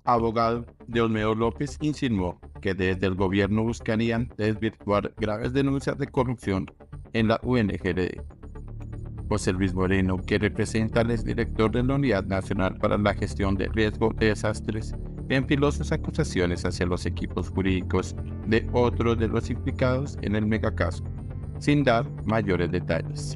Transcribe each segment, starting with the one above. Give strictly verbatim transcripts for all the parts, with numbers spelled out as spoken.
abogado de Olmedo López insinuó que desde el gobierno buscarían desvirtuar graves denuncias de corrupción en la U N G R D. José Luis Moreno, que representa al exdirector de la Unidad Nacional para la Gestión de Riesgo de Desastres, enfiló sus acusaciones hacia los equipos jurídicos de otros de los implicados en el megacaso, sin dar mayores detalles.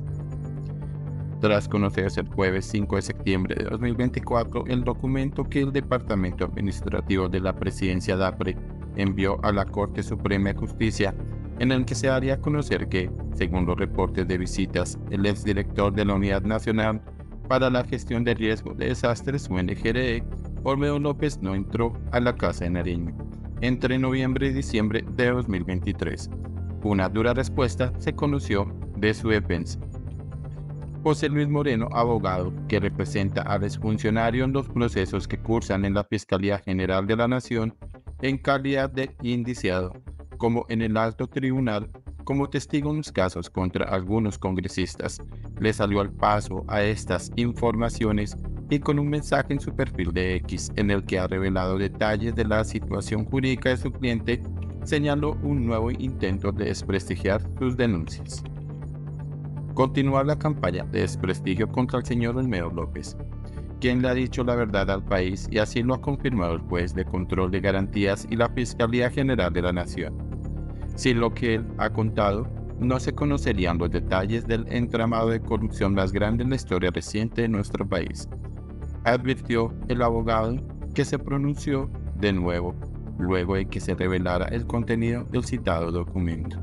Tras conocerse el jueves cinco de septiembre de dos mil veinticuatro el documento que el Departamento Administrativo de la Presidencia DAPRE envió a la Corte Suprema de Justicia, en el que se haría conocer que, según los reportes de visitas, el exdirector de la Unidad Nacional para la Gestión de Riesgo de Desastres, U N G R D, Olmedo López, no entró a la Casa de Nariño entre noviembre y diciembre de dos mil veintitrés. Una dura respuesta se conoció de su defensa. José Luis Moreno, abogado que representa al exfuncionario en los procesos que cursan en la Fiscalía General de la Nación en calidad de indiciado, como en el alto tribunal, como testigo en los casos contra algunos congresistas, le salió al paso a estas informaciones y con un mensaje en su perfil de X en el que ha revelado detalles de la situación jurídica de su cliente, señaló un nuevo intento de desprestigiar sus denuncias. Continúa la campaña de desprestigio contra el señor Olmedo López, quien le ha dicho la verdad al país y así lo ha confirmado el juez de control de garantías y la Fiscalía General de la Nación. Sin lo que él ha contado, no se conocerían los detalles del entramado de corrupción más grande en la historia reciente de nuestro país, advirtió el abogado, que se pronunció de nuevo luego de que se revelara el contenido del citado documento.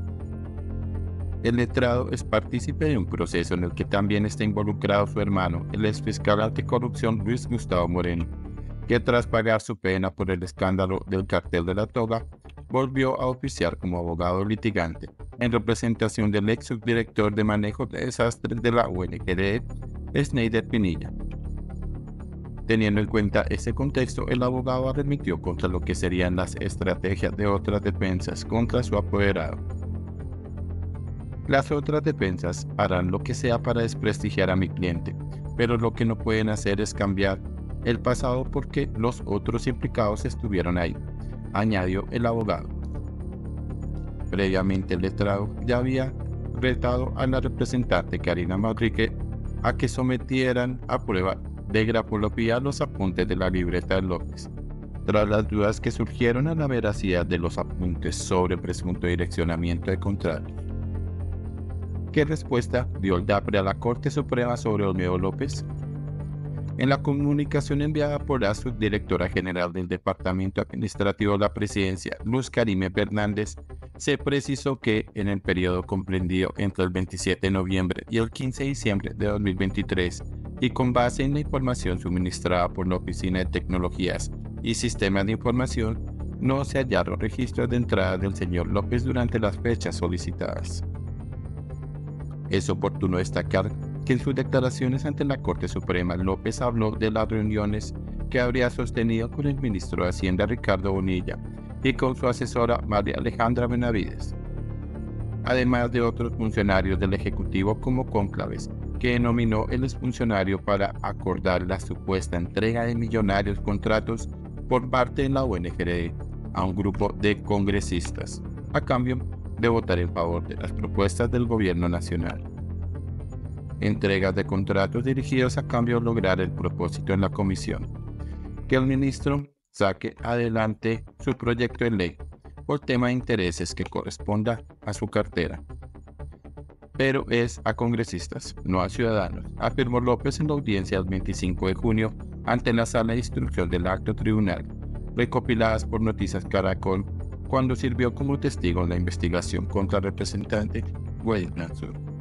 El letrado es partícipe de un proceso en el que también está involucrado su hermano, el exfiscal anticorrupción Luis Gustavo Moreno, que tras pagar su pena por el escándalo del cartel de la toga, volvió a oficiar como abogado litigante, en representación del ex subdirector de manejo de desastres de la U N G R D, Schneider Pinilla. Teniendo en cuenta ese contexto, el abogado arremetió contra lo que serían las estrategias de otras defensas contra su apoderado. Las otras defensas harán lo que sea para desprestigiar a mi cliente, pero lo que no pueden hacer es cambiar el pasado porque los otros implicados estuvieron ahí, añadió el abogado. Previamente el letrado ya había retado a la representante Karina Manrique a que sometieran a prueba de grafología los apuntes de la libreta de López, tras las dudas que surgieron a la veracidad de los apuntes sobre presunto direccionamiento de contratos. ¿Qué respuesta dio el DAPRE a la Corte Suprema sobre Olmedo López? En la comunicación enviada por la subdirectora general del Departamento Administrativo de la Presidencia, Luz Karime Fernández, se precisó que en el periodo comprendido entre el veintisiete de noviembre y el quince de diciembre de dos mil veintitrés, y con base en la información suministrada por la Oficina de Tecnologías y Sistemas de Información, no se hallaron registros de entrada del señor López durante las fechas solicitadas. Es oportuno destacar que en sus declaraciones ante la Corte Suprema, López habló de las reuniones que habría sostenido con el ministro de Hacienda Ricardo Bonilla y con su asesora María Alejandra Benavides, además de otros funcionarios del Ejecutivo como cónclaves, que denominó el exfuncionario para acordar la supuesta entrega de millonarios contratos por parte de la U N G R D a un grupo de congresistas, a cambio de votar en favor de las propuestas del gobierno nacional. Entregas de contratos dirigidos a cambio de lograr el propósito en la comisión, que el ministro saque adelante su proyecto de ley por tema de intereses que corresponda a su cartera. Pero es a congresistas, no a ciudadanos, afirmó López en la audiencia del veinticinco de junio ante la sala de instrucción del acto tribunal, recopiladas por Noticias Caracol, cuando sirvió como testigo en la investigación contra el representante Wade Nassar.